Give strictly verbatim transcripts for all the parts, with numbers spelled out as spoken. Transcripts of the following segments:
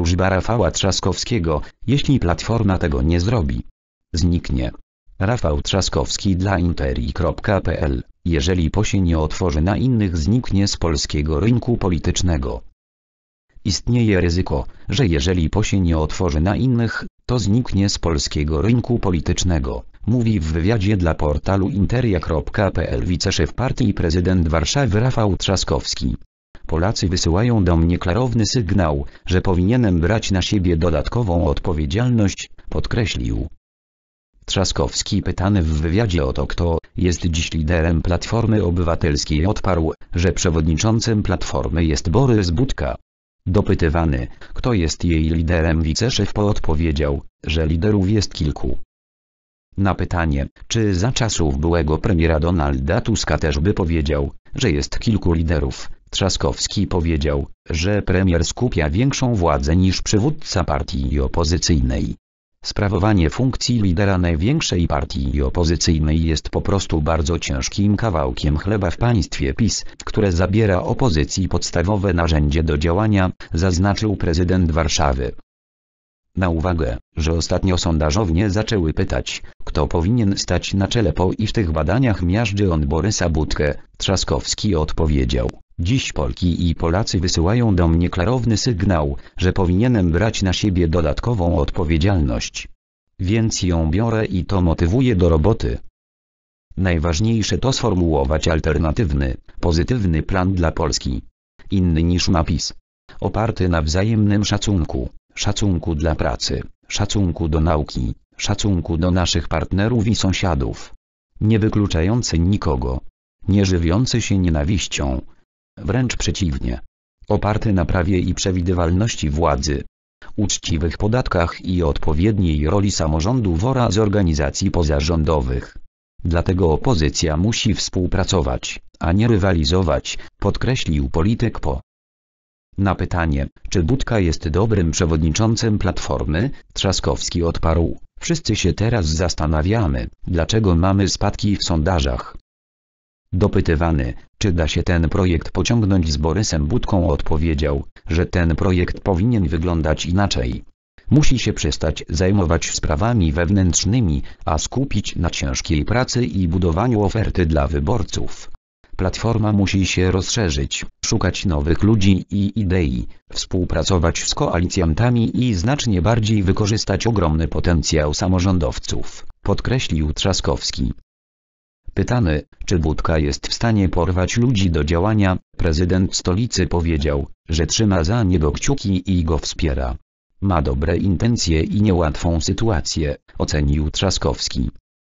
wróżba Rafała Trzaskowskiego, jeśli Platforma tego nie zrobi, zniknie. Rafał Trzaskowski dla interi kropka pe el. Jeżeli P O się nie otworzy na innych, zniknie z polskiego rynku politycznego. Istnieje ryzyko, że jeżeli P O się nie otworzy na innych, to zniknie z polskiego rynku politycznego, mówi w wywiadzie dla portalu interia kropka pe el wiceszef partii i prezydent Warszawy Rafał Trzaskowski. Polacy wysyłają do mnie klarowny sygnał, że powinienem brać na siebie dodatkową odpowiedzialność, podkreślił. Trzaskowski, pytany w wywiadzie o to, kto jest dziś liderem Platformy Obywatelskiej, odparł, że przewodniczącym Platformy jest Borys Budka. Dopytywany, kto jest jej liderem, wiceszef P O odpowiedział, że liderów jest kilku. Na pytanie, czy za czasów byłego premiera Donalda Tuska też by powiedział, że jest kilku liderów, Trzaskowski powiedział, że premier skupia większą władzę niż przywódca partii opozycyjnej. Sprawowanie funkcji lidera największej partii opozycyjnej jest po prostu bardzo ciężkim kawałkiem chleba w państwie PiS, które zabiera opozycji podstawowe narzędzie do działania, zaznaczył prezydent Warszawy. Na uwagę, że ostatnio sondażownie zaczęły pytać, kto powinien stać na czele P O i w tych badaniach miażdży on Borysa Budkę, Trzaskowski odpowiedział: dziś Polki i Polacy wysyłają do mnie klarowny sygnał, że powinienem brać na siebie dodatkową odpowiedzialność. Więc ją biorę i to motywuje do roboty. Najważniejsze to sformułować alternatywny, pozytywny plan dla Polski. Inny niż ma PiS. Oparty na wzajemnym szacunku, szacunku dla pracy, szacunku do nauki, szacunku do naszych partnerów i sąsiadów. Nie wykluczający nikogo. Nie żywiący się nienawiścią. Wręcz przeciwnie. Oparty na prawie i przewidywalności władzy, uczciwych podatkach i odpowiedniej roli samorządów oraz organizacji pozarządowych. Dlatego opozycja musi współpracować, a nie rywalizować, podkreślił polityk P O. Na pytanie, czy Budka jest dobrym przewodniczącym Platformy, Trzaskowski odparł: wszyscy się teraz zastanawiamy, dlaczego mamy spadki w sondażach. Dopytywany, czy da się ten projekt pociągnąć z Borysem Budką, odpowiedział, że ten projekt powinien wyglądać inaczej. Musi się przestać zajmować sprawami wewnętrznymi, a skupić na ciężkiej pracy i budowaniu oferty dla wyborców. Platforma musi się rozszerzyć, szukać nowych ludzi i idei, współpracować z koalicjantami i znacznie bardziej wykorzystać ogromny potencjał samorządowców, podkreślił Trzaskowski. Pytany, czy Budka jest w stanie porwać ludzi do działania, prezydent stolicy powiedział, że trzyma za niego kciuki i go wspiera. Ma dobre intencje i niełatwą sytuację, ocenił Trzaskowski.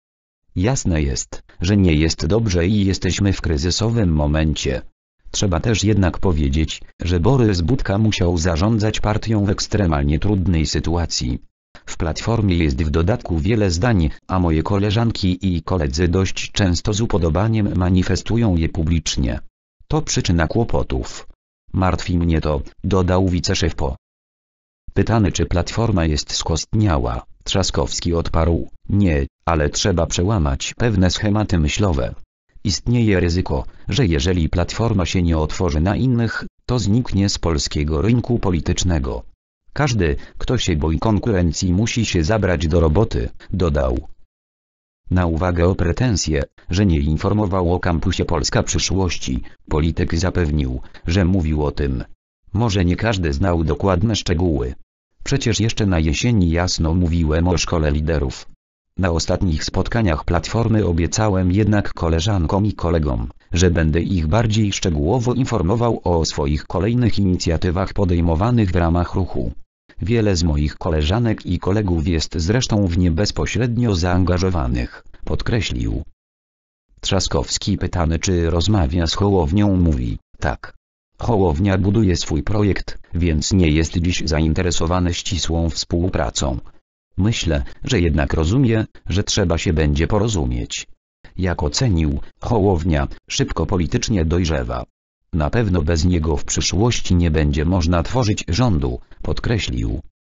Jasne jest, że nie jest dobrze i jesteśmy w kryzysowym momencie. Trzeba też jednak powiedzieć, że Borys Budka musiał zarządzać partią w ekstremalnie trudnej sytuacji. W Platformie jest w dodatku wiele zdań, a moje koleżanki i koledzy dość często z upodobaniem manifestują je publicznie. To przyczyna kłopotów. Martwi mnie to, dodał wiceszef P O. Pytany, czy Platforma jest skostniała, Trzaskowski odparł: nie, ale trzeba przełamać pewne schematy myślowe. Istnieje ryzyko, że jeżeli Platforma się nie otworzy na innych, to zniknie z polskiego rynku politycznego. Każdy, kto się boi konkurencji, musi się zabrać do roboty, dodał. Na uwagę o pretensje, że nie informował o kampusie Polska Przyszłości, polityk zapewnił, że mówił o tym. Może nie każdy znał dokładne szczegóły. Przecież jeszcze na jesieni jasno mówiłem o szkole liderów. Na ostatnich spotkaniach Platformy obiecałem jednak koleżankom i kolegom, że będę ich bardziej szczegółowo informował o swoich kolejnych inicjatywach podejmowanych w ramach ruchu. Wiele z moich koleżanek i kolegów jest zresztą w nie bezpośrednio zaangażowanych, podkreślił. Trzaskowski, pytany, czy rozmawia z Hołownią, mówi: tak. Hołownia buduje swój projekt, więc nie jest dziś zainteresowany ścisłą współpracą. Myślę, że jednak rozumie, że trzeba się będzie porozumieć. Jak ocenił, Hołownia szybko politycznie dojrzewa. Na pewno bez niego w przyszłości nie będzie można tworzyć rządu, podkreślił.